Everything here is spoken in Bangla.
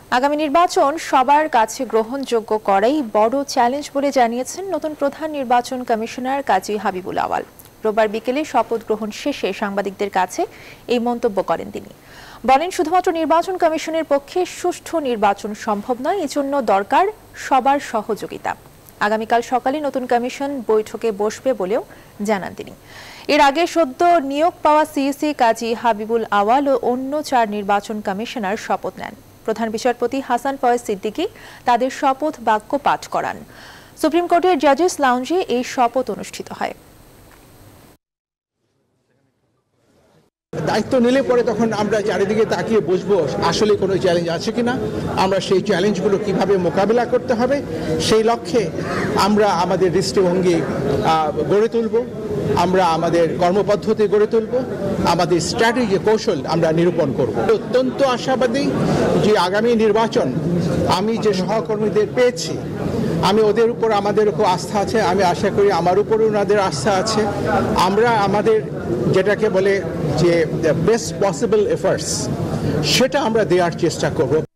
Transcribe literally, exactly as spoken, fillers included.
আগামী নির্বাচন সবার কাছে গ্রহণযোগ্য করাই বড় চ্যালেঞ্জ বলে জানিয়েছেন নতুন প্রধান নির্বাচন কমিশনার কাজী হাবিবুল আওয়াল। রোববার বিকেলে শপথ গ্রহণ শেষে সাংবাদিকদের কাছে এই মন্তব্য করেন তিনি। বলেন, শুধুমাত্র নির্বাচন কমিশনের পক্ষে সুষ্ঠু নির্বাচন সম্ভব নয়, এজন্য দরকার সবার সহযোগিতা। আগামীকাল সকালে নতুন কমিশন বৈঠকে বসবে বলেও জানান তিনি। এর আগে সদ্য নিয়োগ পাওয়া সিইসি কাজী হাবিবুল আওয়াল ও অন্য চার নির্বাচন কমিশনার শপথ নেন। প্রধান বিচারপতি হাসান ফয়েজ সিদ্দিকী তাদের শপথ বাক্য পাঠ করান। সুপ্রিম কোর্টের জাজেস লাউঞ্জে এই শপথ অনুষ্ঠিত হয়। দায়িত্ব নিলে পরে তখন আমরা চারিদিকে তাকিয়ে বুঝবো আসলে কোনো চ্যালেঞ্জ আছে কিনা, আমরা সেই চ্যালেঞ্জগুলো কিভাবে মোকাবিলা করতে হবে, সেই লক্ষ্যে আমরা আমাদের দৃষ্টিভঙ্গি গড়ে তুলব, আমরা আমাদের কর্মপদ্ধতি গড়ে তুলব, আমাদের স্ট্র্যাটেজি কৌশল আমরা নিরূপণ করব। অত্যন্ত আশাবাদী যে আগামী নির্বাচন আমি যে সহকর্মীদের পেয়েছি, আমি ওদের উপর আমাদের উপর আস্থা আছে, আমি আশা করি আমার উপর ওনাদের আস্থা আছে। আমরা আমাদের যেটাকে বলে যে বেস্ট পসিবল এফার্টস সেটা আমরা দেওয়ার চেষ্টা করব।